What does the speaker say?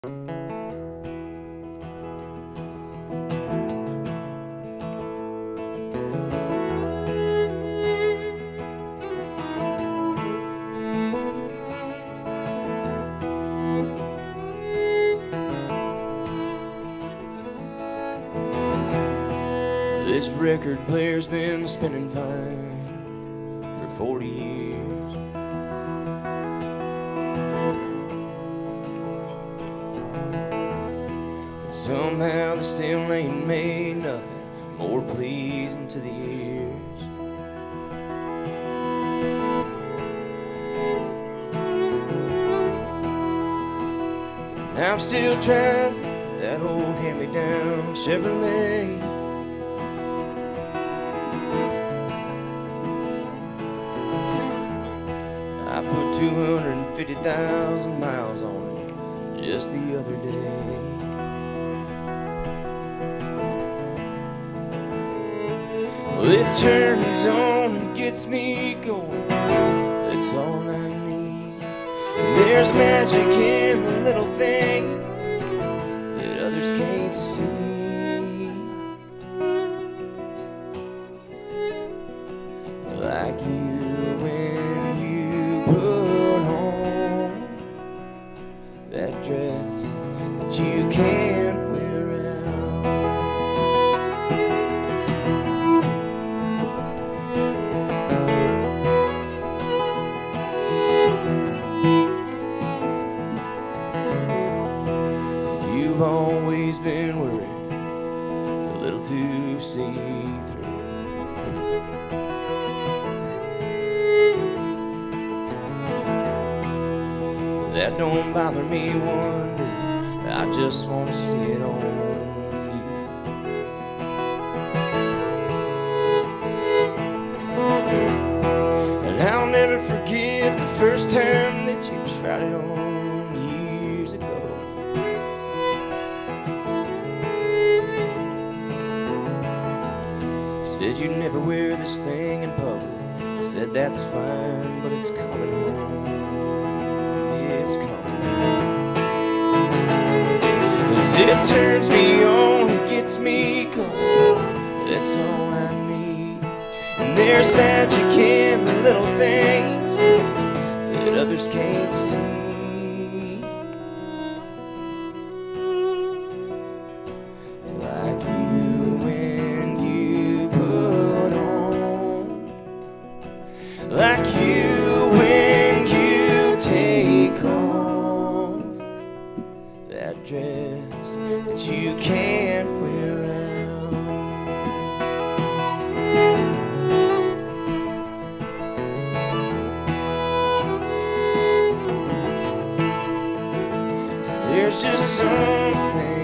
This record player's been spinning fine for 40 years. And somehow they still ain't made nothing more pleasing to the ears. And I'm still driving that old hand-me-down Chevrolet. I put 250,000 miles on it just the other day. Well, it turns on and gets me going. That's all I need. And there's magic in the little things that others can't see. Like you when you put on that dress that you can't wear out. You've always been worried it's a little too see-through. That don't bother me one bit. I just want to see it on you. And I'll never forget the first time that you tried it on years ago. Said you'd never wear this thing in public. I said that's fine, but it's coming home. It's coming. 'Cause it turns me on and gets me going. That's all I need. And there's magic in the little things that others can't see. Like you when you put on, like you when you take off that dress that you can't wear out. There's just something